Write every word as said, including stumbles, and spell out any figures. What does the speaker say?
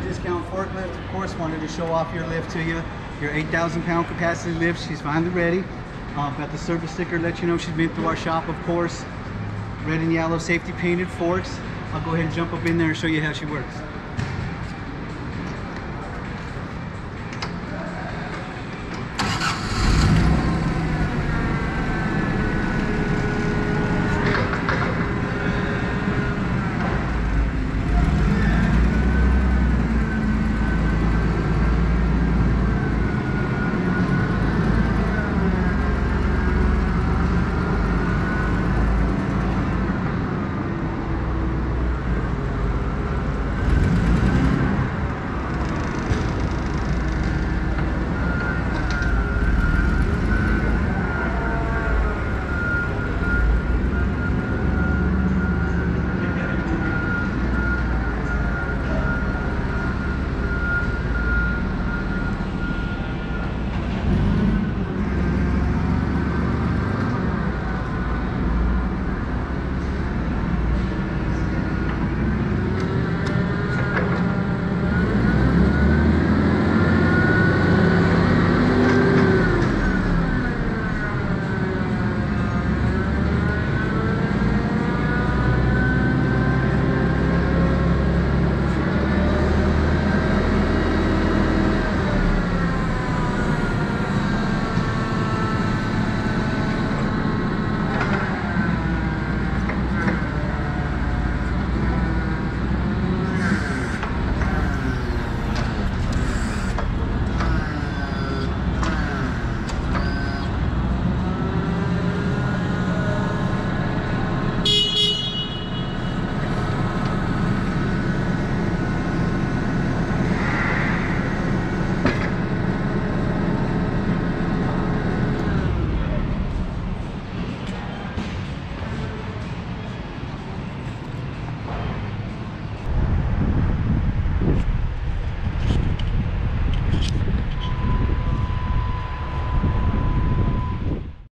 discount forklift. Of course, wanted to show off your lift to you. Your eight thousand pound capacity lift. She's finally ready. Uh, got the service sticker, let you know she's been through our shop, of course. Red and yellow safety painted forks. I'll go ahead and jump up in there and show you how she works.